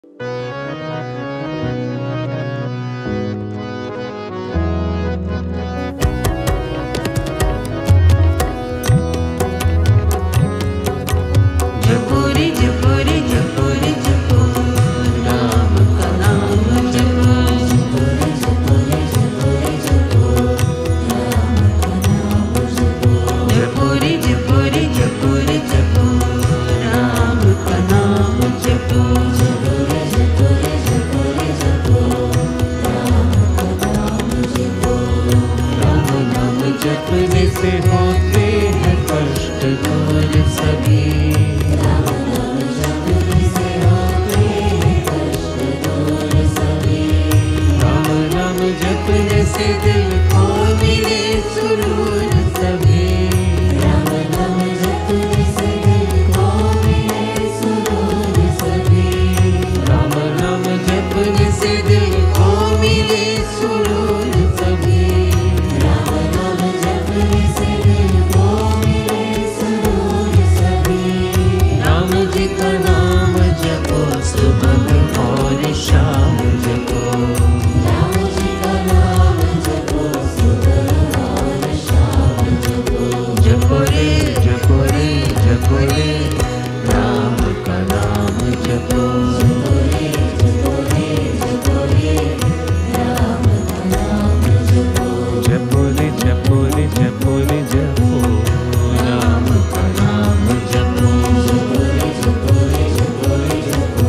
जपने से होते हैं कष्ट दूर सभी। राम नाम जपने से होते हैं कष्ट दूर सभी। राम नाम जपने से दिल को मिले सुरूर सभी। राम नाम जपने से दिल को मिले सुरूर सभी। राम नाम जपने से दिल को मिले सुरूर सभी। शाम जपो, राम जी का नाम जपो, सुबह और शाम जपो। जपो रे जपो रे जपो रे, राम का नाम जपो। जपो रे जपो रे जपो रे, राम का नाम जपो। जपो रे जपो रे जपो रे जपो, राम का नाम जपो। जपो रे जपो रे जपो रे जपो,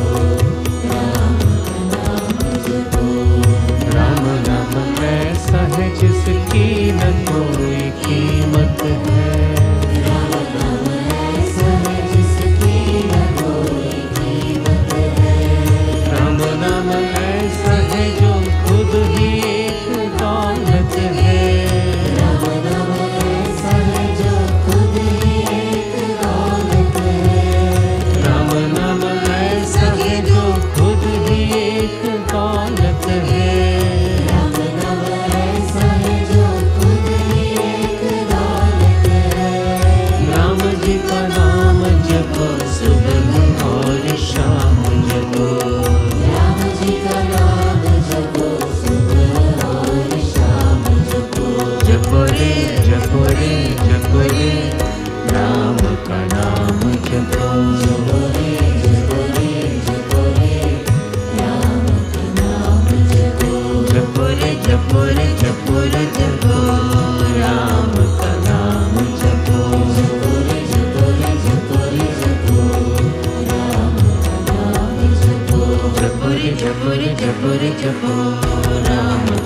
राम नाम ऐसा है जिसकी न कोई कीमत है। राम नाम ऐसा है जिसकी न कोई कीमत है। राम नाम ऐसा है जो खुद ही एक दौलत है। राम नाम ऐसा है जो खुद ही एक दौलत है। राम नाम ऐसा है जो खुद ही एक दौलत है। राम नाम ऐसा है जो खुद ही एक दौलत है। राम जी का नाम जपो, सुबह और शाम जपो। राम जी का नाम जपो, सुबह और शाम जपो। जपो रे जपो रे जपो रे, राम का नाम जपो। जपो रे जपो रे जपो रे, राम का नाम जपो। जपो रे जपो रे जपो रे जपो, राम का नाम जपो। जपो रे जपो रे जपो रे जपो, राम का नाम जपो। जपो रे जपो रे जपो रे जपो, राम